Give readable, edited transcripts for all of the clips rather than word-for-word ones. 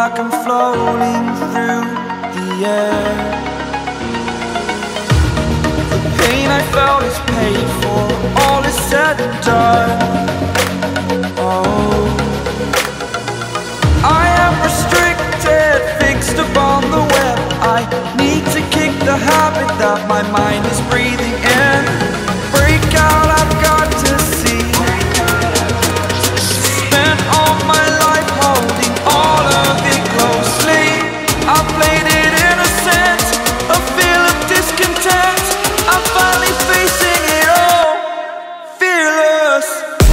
like I'm floating through the air. The pain I felt is paid for, all is said and done. Oh, I am restricted, fixed upon the web. I need to kick the habit that my mind is breathing in. Break out, I've got to see. Spent all my life holding all of it closely. I played it innocent, a feel of discontent. I'm finally facing it all, fearless.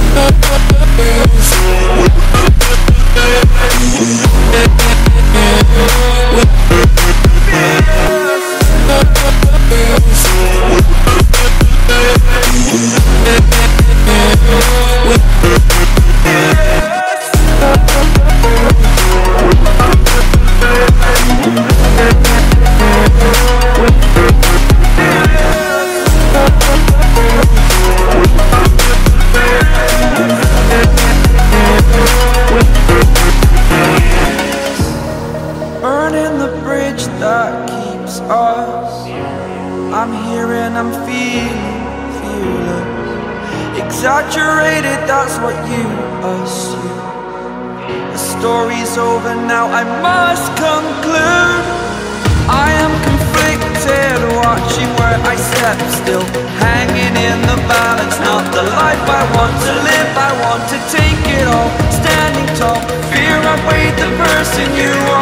Burning the bridge that keeps us. I'm here and I'm feeling fearless. Exaggerated, that's what you assume. The story's over now, I must conclude. I am conflicted, watching where I step still, hanging in the balance. Not the life I want to live, I want to take it all. Standing tall, fear I weighed the person you were.